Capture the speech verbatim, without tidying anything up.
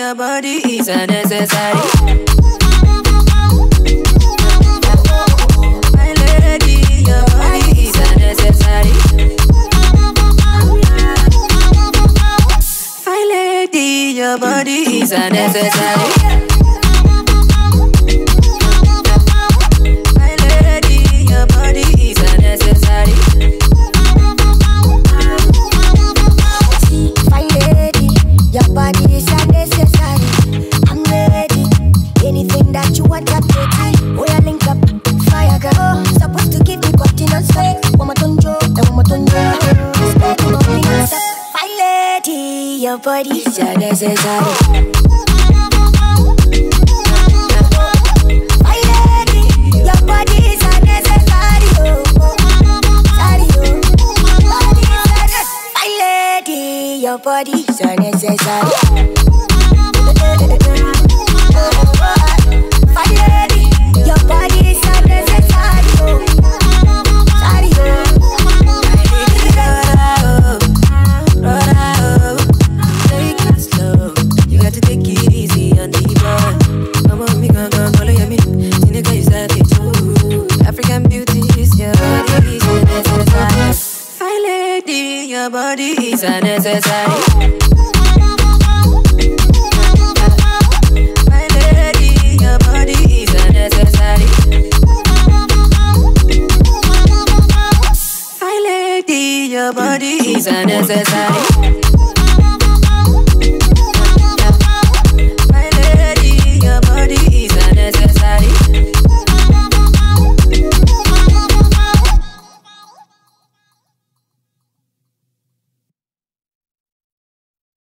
your body is a necessary. My lady, your body is a necessary. My lady, your body is a necessary. My lady, your body is a necessary. My lady, your body is unnecessary. I'm ready. Anything that you want, I'm ready. We are link up, fire girl. Supposed to give me body non-stop. One more tonjo, then one more tonjo. Spend money non-stop. My lady, your body is unnecessary. My lady, your body is unnecessary. Sorry, my lady, your body is unnecessary. My lady, your body is unnecessary. Sorry, take it slow. You got to take it easy on the boy. Mama, me gon' gon' follow you, me. Seneca, you said it too. African beauty is your body is unnecessary. My lady, your body is unnecessary. My lady, your body is unnecessary. My lady, your body is unnecessary.